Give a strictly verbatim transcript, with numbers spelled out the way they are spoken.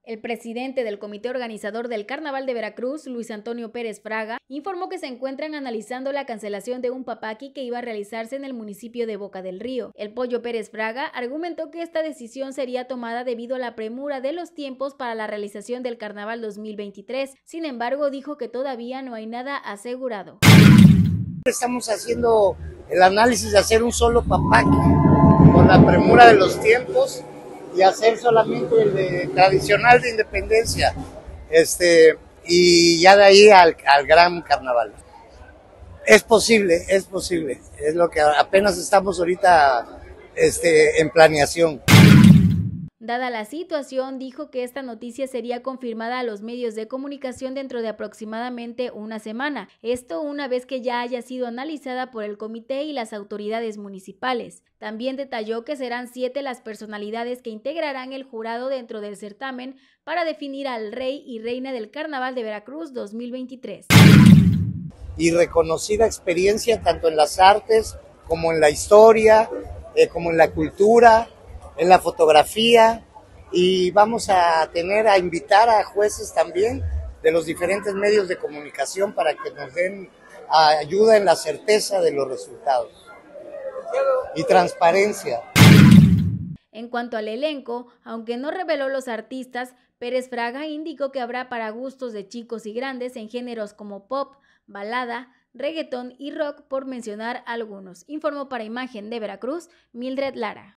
El presidente del comité organizador del Carnaval de Veracruz, Luis Antonio Pérez Fraga, informó que se encuentran analizando la cancelación de un papaqui que iba a realizarse en el municipio de Boca del Río. El Pollo Pérez Fraga argumentó que esta decisión sería tomada debido a la premura de los tiempos para la realización del Carnaval dos mil veintitrés. Sin embargo, dijo que todavía no hay nada asegurado. Estamos haciendo el análisis de hacer un solo papaqui por la premura de los tiempos y hacer solamente el de, tradicional de independencia, este, y ya de ahí al, al gran carnaval. Es posible, es posible, es lo que apenas estamos ahorita este, en planeación. Dada la situación, dijo que esta noticia sería confirmada a los medios de comunicación dentro de aproximadamente una semana, esto una vez que ya haya sido analizada por el comité y las autoridades municipales. También detalló que serán siete las personalidades que integrarán el jurado dentro del certamen para definir al rey y reina del Carnaval de Veracruz dos mil veintitrés. Y reconocida experiencia tanto en las artes como en la historia, eh, como en la cultura, en la fotografía, y vamos a tener a invitar a jueces también de los diferentes medios de comunicación para que nos den ayuda en la certeza de los resultados y transparencia. En cuanto al elenco, aunque no reveló los artistas, Pérez Fraga indicó que habrá para gustos de chicos y grandes en géneros como pop, balada, reggaetón y rock, por mencionar algunos. Informó para Imagen de Veracruz, Mildred Lara.